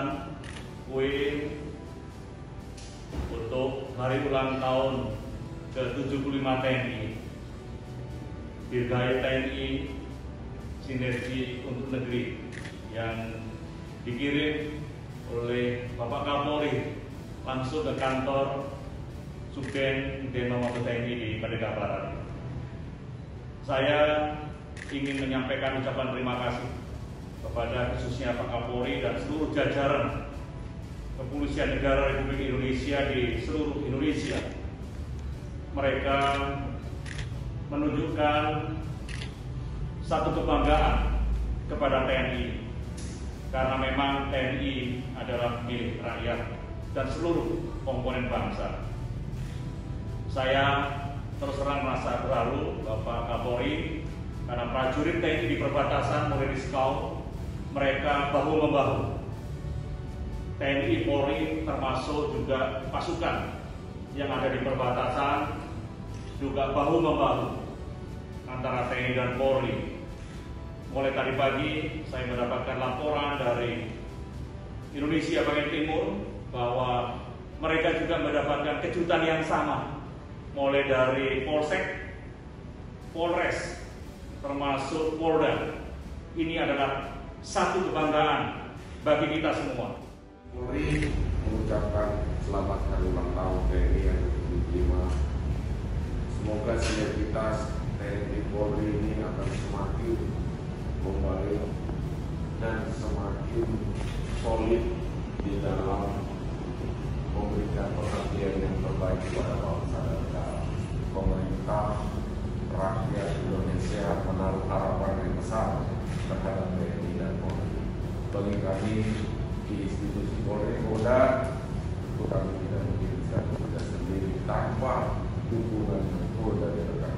memesan kue untuk hari ulang tahun ke-75 TNI. Dirgahayu TNI Sinergi untuk Negeri yang dikirim oleh Bapak Kapolri langsung ke kantor Subden Deno Mabes TNI di Merdeka Barat. Saya ingin menyampaikan ucapan terima kasih kepada khususnya Pak Kapolri dan seluruh jajaran Kepolisian Negara Republik Indonesia di seluruh Indonesia. Mereka menunjukkan satu kebanggaan kepada TNI karena memang TNI adalah milik rakyat dan seluruh komponen bangsa. Saya terus terang merasa terharu Bapak Kapolri karena prajurit TNI di perbatasan mulai di Skau, mereka bahu-membahu. TNI Polri termasuk juga pasukan yang ada di perbatasan juga bahu-membahu antara TNI dan Polri. Mulai tadi pagi saya mendapatkan laporan dari Indonesia bagian timur bahwa mereka juga mendapatkan kejutan yang sama, mulai dari Polsek, Polres, termasuk Polda. Ini adalah satu kebanggaan bagi kita semua. Polri mengucapkan selamat hari ulang tahun TNI yang ke-75. Semoga sinergitas TNI Polri ini akan semakin membaik dan semakin solid di dalam memberikan perhatian yang terbaik kepada bangsa dan negara. Pemerintah, rakyat Indonesia menaruh harapan yang besar terhadap TNI dan Polri. Bagi kami di institusi Polri Polda, kami tidak mungkin bisa bekerja sendiri tanpa dukungan full dari rekan